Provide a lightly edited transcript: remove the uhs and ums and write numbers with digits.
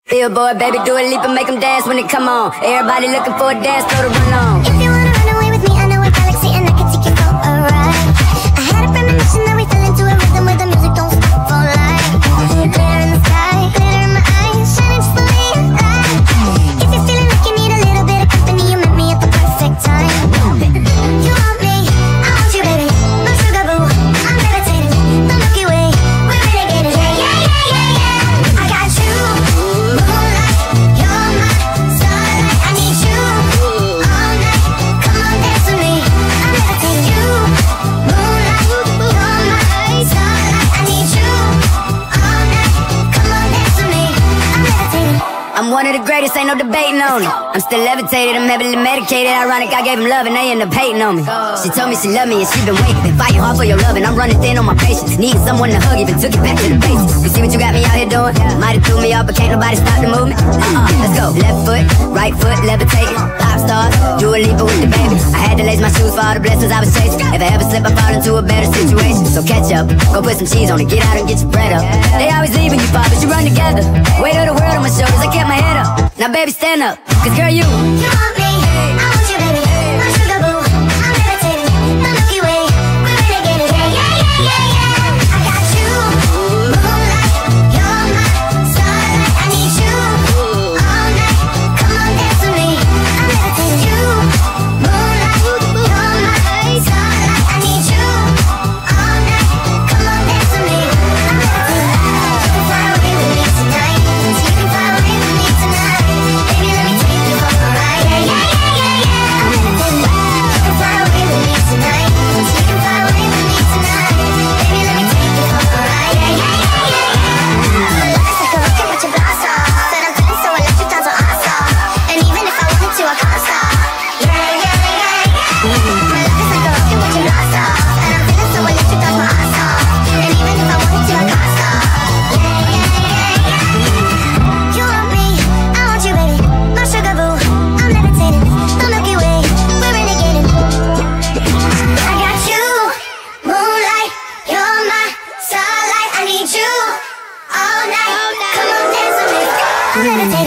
Billboard, baby, do a leap and make them dance when it come on. Everybody looking for a dance floor to run on. If you wanna run away with me, I know a galaxy and I can take you for a ride. I had a premonition that we fell into a rhythm where the music don't stop for life. Glitter in the sky, glitter in my eyes, shining just the way you like. If you're feeling like you need a little bit of company, you met me at the perfect time. You want me, I want you, baby. No sugar boo, I'm levitating. The Milky Way, we're renegading. Yeah, yeah, yeah, yeah, yeah. I got you, moonlight, you're my starlight. I need you all night. Come on, dance with me. I'm levitating. You, moonlight, you're my starlight. I need you all night. Come on, dance with me. I'm levitating. I'm one of the greatest, ain't no debating on it. I'm still levitated, I'm heavily medicated. Ironic, I gave him love and they end up hating on me. She told me she loved me and she been waiting. Been fighting hard for your love and I'm running thin on my patience. Needing someone to hug, even took it back to the basics. You see what you got me out here doing? Might have threw me off, but can't nobody stop the movement. Let's go. Left foot, right foot, levitating. Pop stars, do a leap with the baby. I had to lace my shoes for all the blessings I was chasing. If I ever slip, I fall into a better situation. So catch up, go put some cheese on it, get out and get your bread up. They always leave when you fall, but you run together. Weight of the world on my shoulders, I kept my head up. Now baby, stand up, cause girl, you want me, I want you, baby. My sugar boo, I'm levitating. The Milky Way, we're renegading. Yeah, yeah, yeah, yeah, yeah. I got you, moonlight, you're my starlight. I need you all night. Come on, dance with me. I'm levitating. You, moonlight, you're my starlight. I need you all night. Come on, dance with me. I'm levitating. You can fly away with me tonight. You can fly away with me tonight. Baby, let me take you for a ride. Yeah, yeah, yeah, yeah, yeah. I'm levitating. You can fly away with me tonight. You can fly away with me tonight. Baby, let me take you for a ride. Yeah, yeah, yeah, yeah, yeah. Love is like a rocket with your blast off, and I'm feeling so electric, down so awesome. And even if I wanted to, I can't stop. Yeah, yeah, yeah, yeah. My love is like a rocket with your blast off, and I'm feeling so electric, down so awesome. And even if I wanted to, I can't stop. Yeah, yeah, yeah, yeah. You want me, I want you, baby. My sugar boo, I'm levitating. The Milky Way, we're renegading. I got you, moonlight, you're my starlight. I need you all night. Come on, dance with me. I'm levitating.